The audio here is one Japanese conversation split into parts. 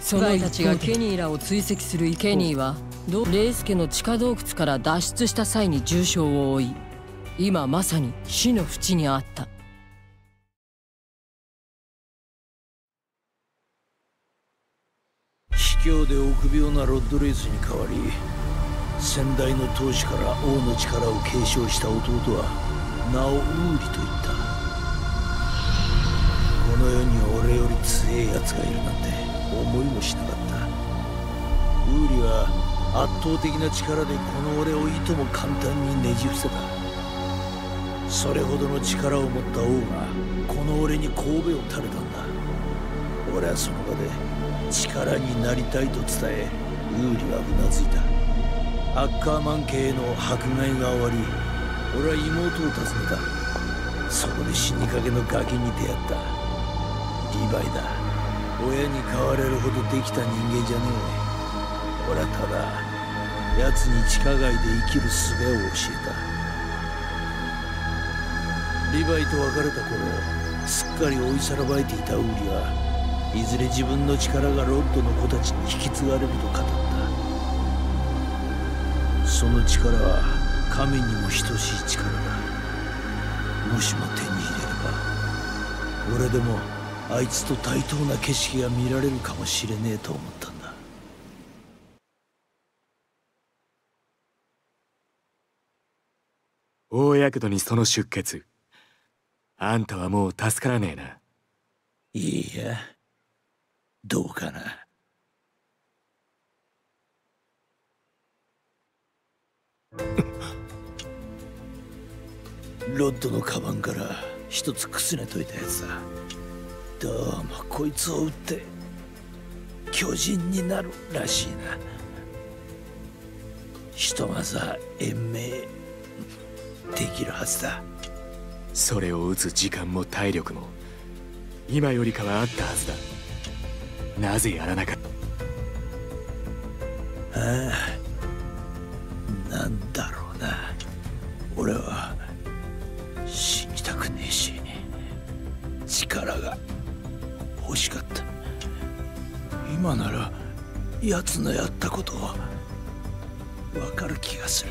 そのたちがケニーらを追跡するケニーはレイスケの地下洞窟から脱出した際に重傷を負い、今まさに死の淵にあった。 卑怯で臆病なロッドレイスに代わり、先代の当主から王の力を継承した弟は名をウーリと言った。この世に俺より強い奴がいるなんて思いもしなかった。ウーリは圧倒的な力でこの俺をいとも簡単にねじ伏せた。それほどの力を持った王がこの俺に頭を垂れたんだ。俺はその場で力になりたいと伝え、ウーリはうなずいた。アッカーマン家への迫害が終わり、俺は妹を訪ねた。そこで死にかけのガキに出会った。リヴァイだ。親に飼われるほどできた人間じゃねえ。俺はただ奴に地下街で生きる術を教えた。リヴァイと別れた頃、すっかり追いさらばえていたウーリはいずれ自分の力がロッドの子たちに引き継がれると語った。その力は神にも等しい力だ。もしも手に入れれば、俺でもあいつと対等な景色が見られるかもしれねえと思ったんだ。 大やけどにその出血、あんたはもう助からねえな。 いや、どうかな。ロッドのカバンから一つくすねといたやつだ。どうもこいつを撃って巨人になるらしいな。ひとまずは延命できるはずだ。 それを撃つ時間も体力も今よりかはあったはずだ。なぜやらなかった。 ああ、なんだろうな。俺は死にたくねえし、力が欲しかった。今なら奴のやったことはわかる気がする。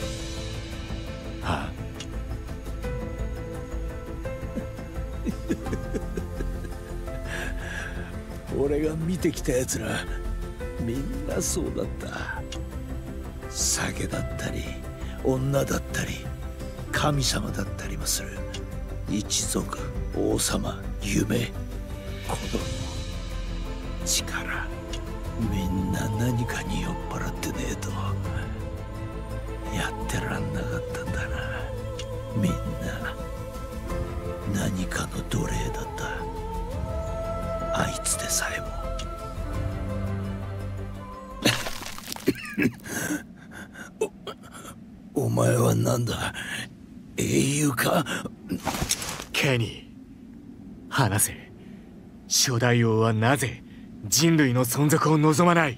はあ。 俺が見てきた奴らみんなそうだった。酒だったり女だったり神様だったりもする。一族、王様、夢、子供、力、みんな何かに酔っ払ってねえとやってらんなかったんだな。みんな何かの奴隷だった。あいつでさえも。お前は何だ、英雄か。 ケニー、話せ。初代王はなぜ人類の存続を望まない。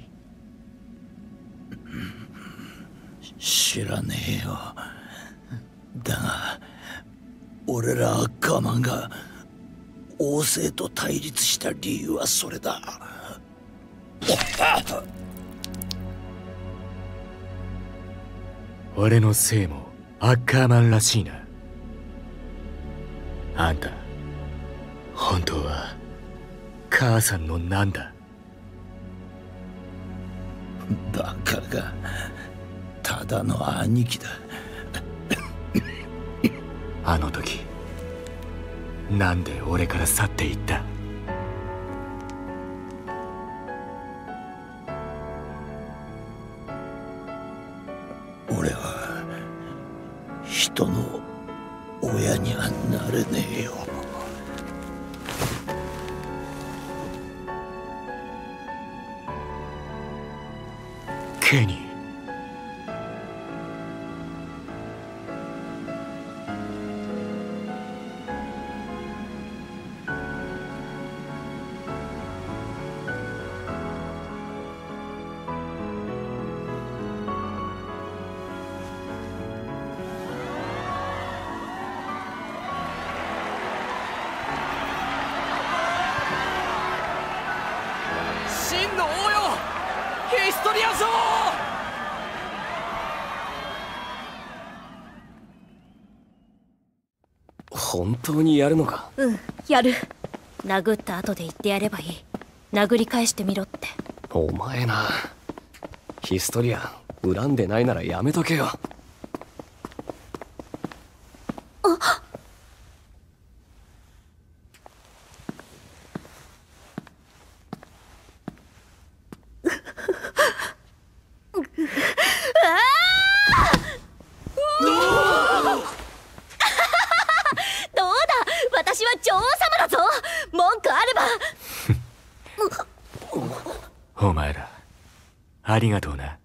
知らねえよ。だが俺らアッカーマンが王政と対立した理由はそれだ。 俺の姓もアッカーマンらしいな。あんた本当は母さんのなんだ。 バカが、ただの兄貴だ。 あの時なんで俺から去っていった。 俺は人の親にはなれねえよ。 ケニー、 真のイストリア城。 本当にやるのか？ うん、やる。殴った後で言ってやればいい。殴り返してみろって。 お前な、ヒストリア恨んでないならやめとけよ。 あどうだ、私は女王様だぞ。文句あれば。 お前らありがとうな。